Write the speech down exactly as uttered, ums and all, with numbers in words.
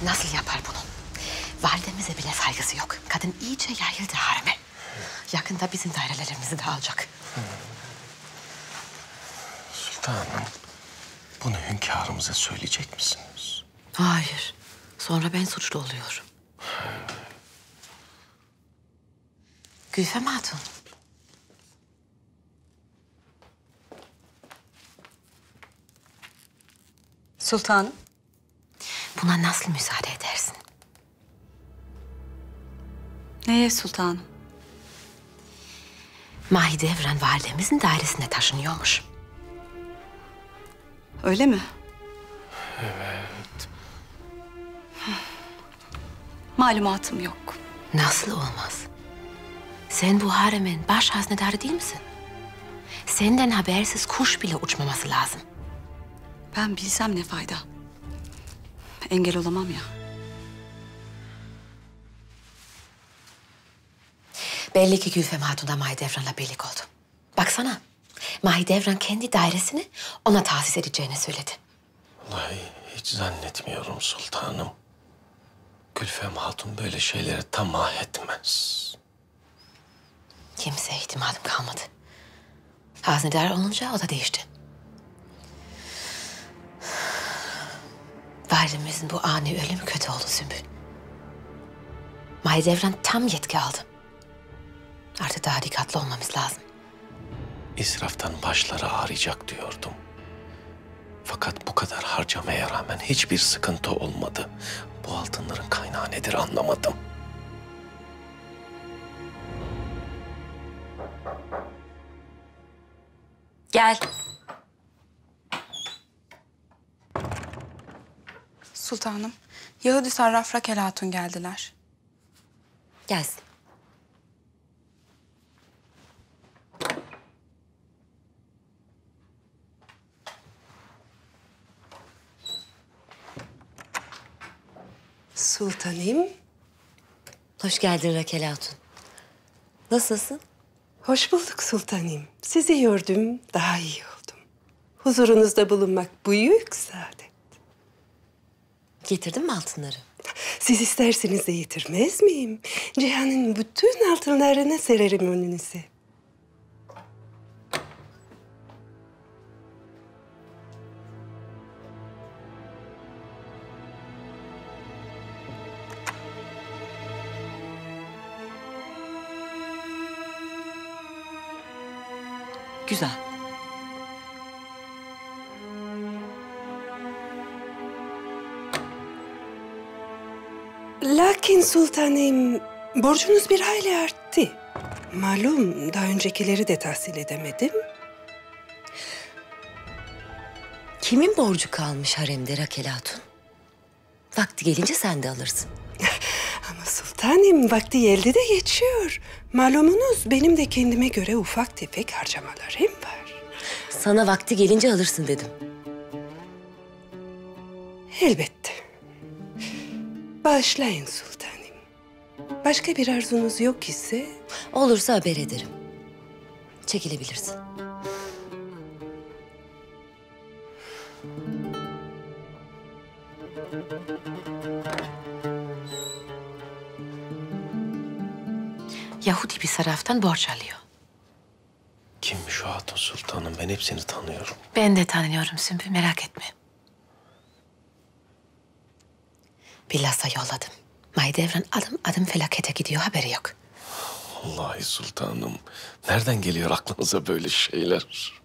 Nasıl yapar bunu? Validemize bile saygısı yok. Kadın iyice yayıldı hareme. Yakında bizim dairelerimizi de alacak. Sultanım, bunu hünkârımıza söyleyecek misiniz? Hayır. Sonra ben suçlu oluyorum. Gülfem Hatun. Sultanım. Buna nasıl müsaade edersin? Neye sultanım? Mahidevran validemizin dairesine taşınıyormuş. Öyle mi? Evet. Malumatım yok. Nasıl olmaz? Sen bu haremin baş haznedarı değil misin? Senden habersiz kuş bile uçmaması lazım. Ben bilsem ne fayda? Engel olamam ya. Belli ki Gülfem Hatun da Mahidevran'la birlik oldu. Baksana, Mahidevran kendi dairesini ona tahsis edeceğini söyledi. Vallahi hiç zannetmiyorum sultanım. Gülfem Hatun böyle şeylere tamah etmez. Kimseye ihtimalim kalmadı. Haznedar olunca o da değişti. Validemizin bu ani ölümü kötü oldu Sümbül. Mahidevran tam yetki aldı. Artık daha dikkatli olmamız lazım. İsraftan başları ağrıyacak diyordum. Fakat bu kadar harcamaya rağmen hiçbir sıkıntı olmadı. Bu altınların kaynağı nedir anlamadım. Gel. Sultanım, Yahudi sarraf Rakel Hatun geldiler. Gelsin. Sultanım. Hoş geldin Rakel Hatun. Nasılsın? Hoş bulduk sultanım. Sizi gördüm, daha iyi oldum. Huzurunuzda bulunmak büyük saadet. Getirdin mi altınları? Siz isterseniz de getirmez miyim? Cihan'ın bütün altınlarını sererim önünüze. Güzel. Lakin sultanım, borcunuz bir hayli arttı. Malum, daha öncekileri de tahsil edemedim. Kimin borcu kalmış haremde Rakel Hatun? Vakti gelince sen de alırsın. Ama sultanım, vakti geldi de geçiyor. Malumunuz benim de kendime göre ufak tefek harcamalarım var. Sana vakti gelince alırsın dedim. Elbette. Bağışlayın sultanım. Başka bir arzunuz yok ise... Olursa haber ederim. Çekilebilirsin. Yahudi bir sarraftan borç alıyor. Kimmiş o hatun sultanım? Ben hepsini tanıyorum. Ben de tanıyorum Sümbül, merak etme. Bilhassa yolladım. Mahidevran adım adım felakete gidiyor, haberi yok. Vallahi sultanım, nereden geliyor aklınıza böyle şeyler?